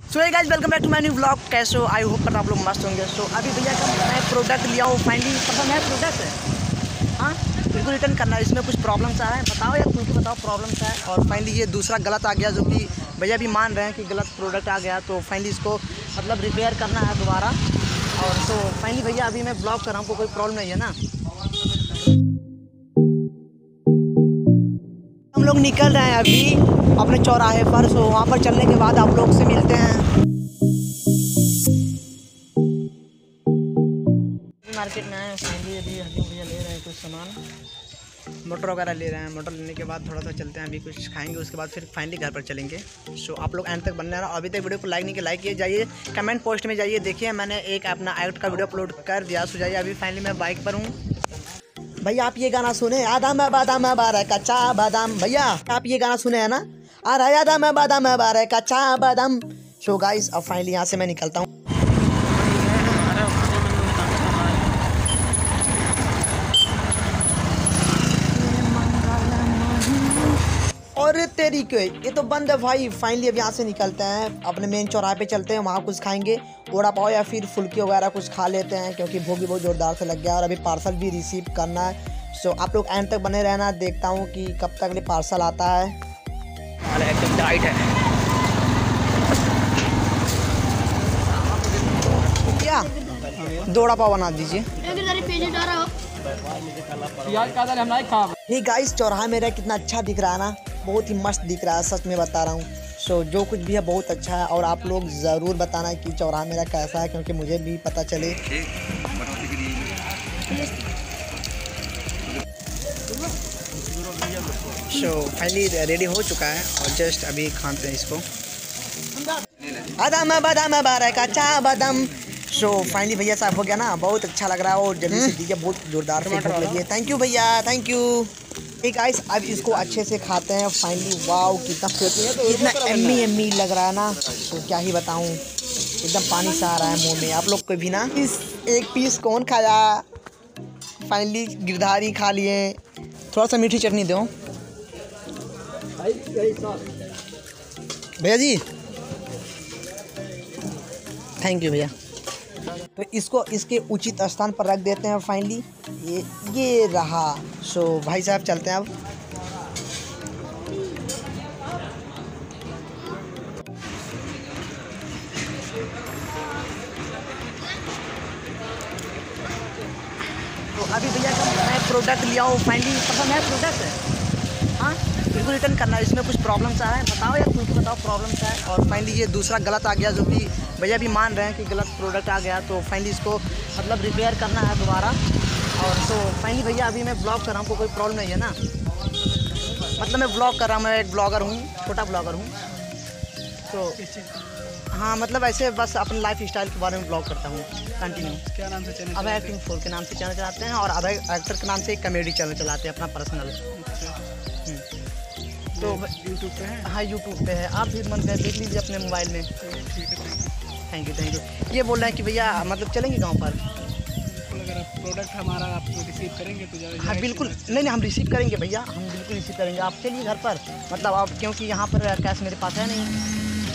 So hey guys, welcome back to my new vlog. कैसे हो? I hope पर आप लोग मस्त होंगे। सो अभी भैया का मैं प्रोडक्ट लिया हूँ, फाइनली पसंद है प्रोडक्ट। हाँ, बिल्कुल रिटर्न करना है। इसमें कुछ प्रॉब्लम्स आया है, बताओ यार, खुद बताओ प्रॉब्लम्स है। और फाइनली ये दूसरा गलत आ गया, जो कि भैया भी मान रहे हैं कि गलत प्रोडक्ट आ गया। तो फाइनली इसको मतलब रिपेयर करना है दोबारा। और तो फाइनली भैया अभी मैं ब्लॉग कर रहा हूँ, कोई प्रॉब्लम नहीं है ना। हम लोग निकल रहे हैं अभी अपने चौराहे पर। सो वहाँ पर चलने के बाद आप लोग से मिलते हैं। मार्केट में आए हैं फाइनली, अभी हल्दी भैया ले रहे हैं कुछ सामान, मटर वगैरह ले रहे हैं। मटर लेने के बाद थोड़ा सा चलते हैं, अभी कुछ खाएंगे, उसके बाद फिर फाइनली घर पर चलेंगे। सो आप लोग एंड तक बनने रहा। अभी तक वीडियो को लाइक नहीं किया, लाइक किए जाइए, कमेंट पोस्ट में जाइए। देखिए मैंने एक अपना एक्ट का वीडियो अपलोड कर दिया, सो जाइए। अभी फाइनली मैं बाइक पर हूँ। भैया आप ये गाना सुने, आदम बादाम बारह कच्चा बादाम। भैया आप ये गाना सुने हैं ना, आ रहा आदम बादाम बारह कच्चा बादाम। सो गाइस अब फाइनली यहाँ से मैं निकलता हूँ। और तेरी के ये तो बंद है भाई। फाइनली अब यहाँ से निकलते हैं, अपने मेन चौराहे पे चलते हैं, वहाँ कुछ खाएंगे, वड़ा पाव या फिर फुल्की वगैरह कुछ खा लेते हैं, क्योंकि भूख भी बहुत ज़ोरदार से लग गया। और अभी पार्सल भी रिसीव करना है। सो आप लोग एंड तक बने रहना, देखता हूँ कि कब तक ये पार्सल आता है। एकदम टाइट है क्या? दो वड़ा पाव बना दीजिए। गाइस चौराहा मेरा कितना अच्छा दिख रहा है ना, बहुत ही मस्त दिख रहा है, सच में बता रहा हूँ। सो जो कुछ भी है बहुत अच्छा है। और आप लोग ज़रूर बताना कि चौराहा मेरा कैसा है, क्योंकि मुझे भी पता चले। सो फाइनली रेडी हो चुका है और जस्ट अभी खाते हैं इसको। बादाम बादाम बारह कच्चा बादाम। सो फाइनली भैया साहब हो गया ना, बहुत अच्छा लग रहा है। और जल्दी से दीजिए, बहुत जोरदार से भूख लगी है। थैंक यू भैया, थैंक यू। ठीक गाइस, अब इसको अच्छे से खाते हैं फाइनली। वाओ कितना एम्मी एम्मी लग रहा है ना, तो क्या ही बताऊं, एकदम पानी सा आ रहा है मुंह में। आप लोग को भी ना, इस एक पीस कौन खाया? फाइनली गिरधारी खा लिए। थोड़ा सा मीठी चटनी दो भैया जी, थैंक यू भैया। तो इसको इसके उचित स्थान पर रख देते हैं फाइनली। ये रहा। सो भाई साहब चलते हैं अब। तो अभी भैया का मैं प्रोडक्ट लिया हूँ, फाइनली पसंद है प्रोडक्ट। हाँ, बिल्कुल रिटर्न करना है। इसमें कुछ प्रॉब्लम्स आया है, बताओ यार, खुद बताओ प्रॉब्लम्स है। और फाइनली ये दूसरा गलत आ गया, जो कि भैया भी मान रहे हैं कि गलत प्रोडक्ट आ गया। तो फाइनली इसको मतलब रिपेयर करना है दोबारा। और तो फाइनली भैया अभी मैं ब्लॉग कर रहा हूँ, कोई प्रॉब्लम नहीं है ना। मतलब मैं ब्लॉग कर रहा हूँ, मैं एक ब्लॉगर हूँ, छोटा ब्लॉगर हूँ। तो हाँ, मतलब ऐसे बस अपने लाइफ स्टाइल के बारे में ब्लॉग करता हूँ कंटिन्यू। क्या नाम से चैनल? अभय एक्टिंग 4 के नाम से चैनल चलाते हैं। और अभय एक्टर के नाम से एक कॉमेडी चैनल चलाते हैं अपना पर्सनल। तो यूट्यूब पे है? हाँ यूट्यूब पे है, आप भी मन कर देख लीजिए अपने मोबाइल में। Thank you. ये बोल रहे हैं कि भैया मतलब चलेंगे गाँव पर, अगर प्रोडक्ट हमारा आप रिसीव करेंगे तो हाँ बिल्कुल। नहीं हम रिसीव करेंगे भैया, हम बिल्कुल रिसीव करेंगे। आप चलिए घर पर, मतलब आप, क्योंकि यहाँ पर कैश मेरे पास है नहीं।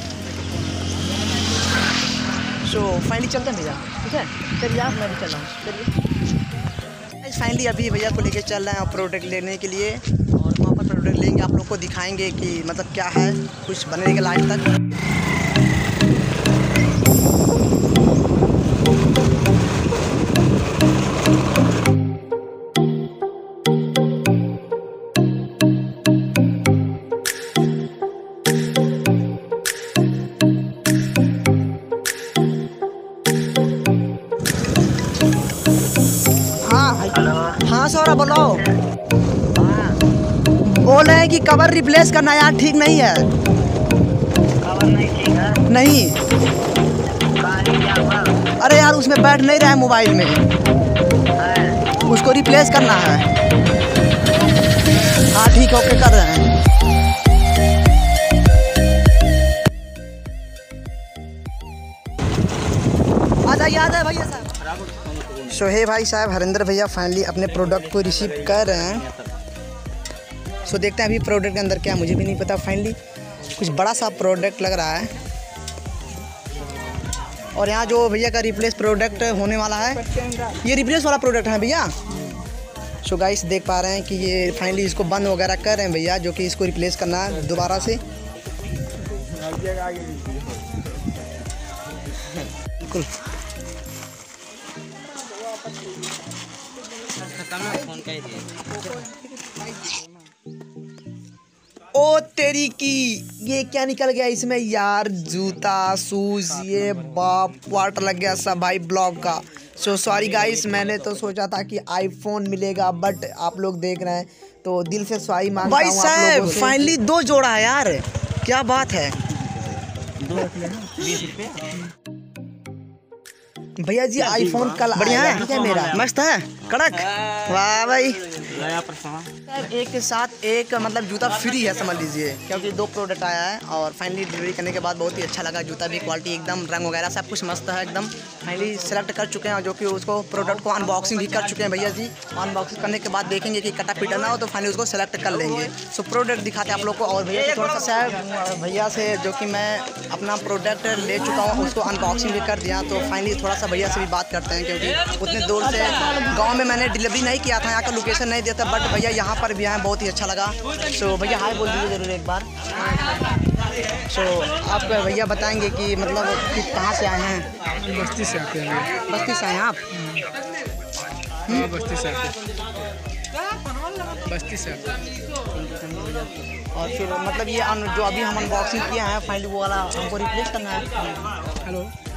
सो फाइनली चलते हैं भैया, ठीक है? चलिए आप, मैं भी चल रहा हूँ, चलिए। फाइनली अभी भैया को लेके चल रहे हैं प्रोडक्ट लेने के लिए। और वहाँ पर प्रोडक्ट लेंगे, आप लोग को दिखाएंगे कि मतलब क्या है, कुछ बनेगा लास्ट तक। हाँ सौरभ बोलो। बोल रहे हैं कि कवर रिप्लेस करना यार, ठीक नहीं है। कवर नहीं ठीक है? नहीं। अरे यार उसमें बैठ नहीं रहा है मोबाइल में, उसको रिप्लेस करना है। हाँ ठीक है, ओके कर रहे हैं। आ जाइए भैया साहब। सो हे भाई साहब, हरिंदर भैया फाइनली अपने प्रोडक्ट को रिसीव कर रहे हैं। सो देखते हैं अभी प्रोडक्ट के अंदर क्या, मुझे भी नहीं पता। फाइनली कुछ बड़ा सा प्रोडक्ट लग रहा है। और यहाँ जो भैया का रिप्लेस प्रोडक्ट होने वाला है, ये रिप्लेस वाला प्रोडक्ट है भैया। सो गाइस देख पा रहे हैं कि ये फाइनली इसको बंद वगैरह कर रहे हैं भैया, जो कि इसको रिप्लेस करना है दोबारा से। बिल्कुल ओ तेरी की, ये क्या निकल गया इसमें यार, जूता शूज, ये बाप वाटर लग गया सब भाई ब्लॉग का। सो सॉरी गाइस, मैंने तो सोचा था कि आईफोन मिलेगा, बट आप लोग देख रहे हैं तो दिल से सॉरी मांगता हूं। भाई साहब फाइनली 2 जोड़ा है यार, क्या बात है। 20 रुपये भैया जी। आईफोन कल बढ़िया है, ठीक है मेरा, मस्त है, कड़क। वाह भाई, एक के साथ एक मतलब जूता फ्री है समझ लीजिए, क्योंकि 2 प्रोडक्ट आया है और फाइनली डिलीवरी करने के बाद बहुत ही अच्छा लगा। जूता भी क्वालिटी एकदम, रंग वगैरह सब कुछ मस्त है एकदम। फाइनली सेलेक्ट कर चुके हैं, जो कि उसको प्रोडक्ट को अनबॉक्सिंग भी कर चुके हैं भैया जी। अनबॉक्सिंग करने के बाद देखेंगे कि कटा पिटा ना हो तो फाइनली उसको सेलेक्ट कर लेंगे। सो प्रोडक्ट दिखाते हैं आप लोग को। और भैया से थोड़ा सा भैया से जो कि मैं अपना प्रोडक्ट ले चुका हूँ, उसको अनबॉक्सिंग भी कर दिया, तो फाइनली थोड़ा सा भैया से भी बात करते हैं, क्योंकि उतने दूर से गाँव में मैंने डिलीवरी नहीं किया था, यहाँ का लोकेशन नहीं दिया था, बट भैया यहाँ पर भी आए, बहुत ही अच्छा लगा। सो भैया हाय बोल दीजिए ज़रूर एक बार। सो आप भैया बताएंगे कि मतलब कि कहाँ से आए हैं? बस्ती से आते हैं। बस्ती से आए हैं आप? बस्ती से आते हैं। बस्ती से आते हैं। और फिर मतलब ये जो अभी हम अनबॉक्सिंग किए हैं फाइनली वो वाला हमको रिप्लेस करना है। हेलो।